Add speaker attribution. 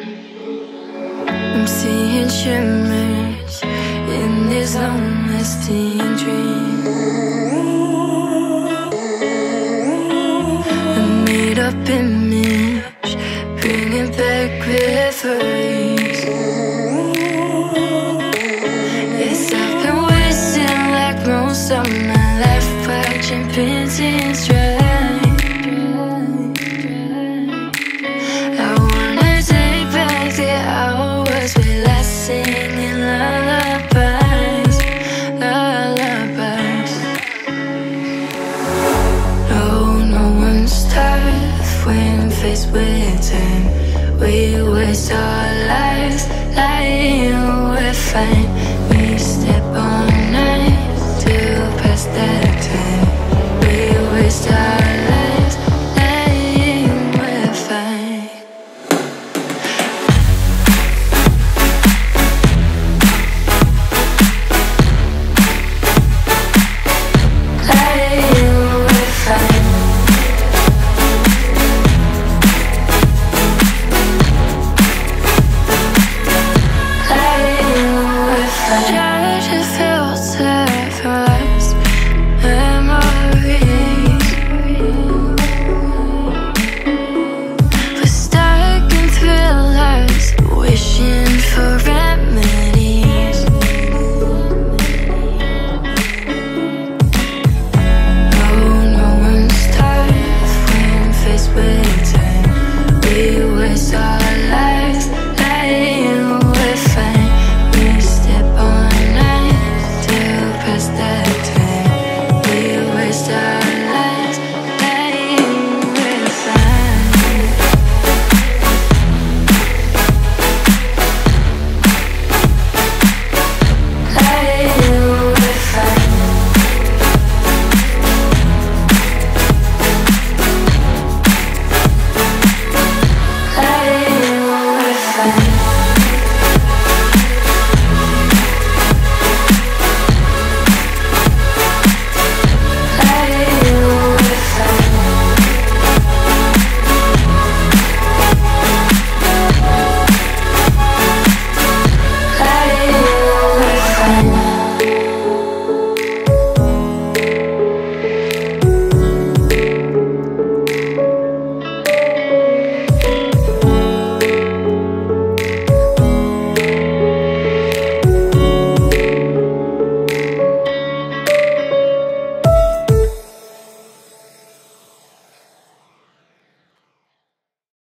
Speaker 1: I'm seeing shimmers in this long-lasting dream. A made-up image, bringing back memories. Yes, I've been wasting like most of my life, watching paintings dry. I wanna take back the hours we last singing lullabies, lullabies. No one's tough when faced with time. We waste our lives lying we're fine.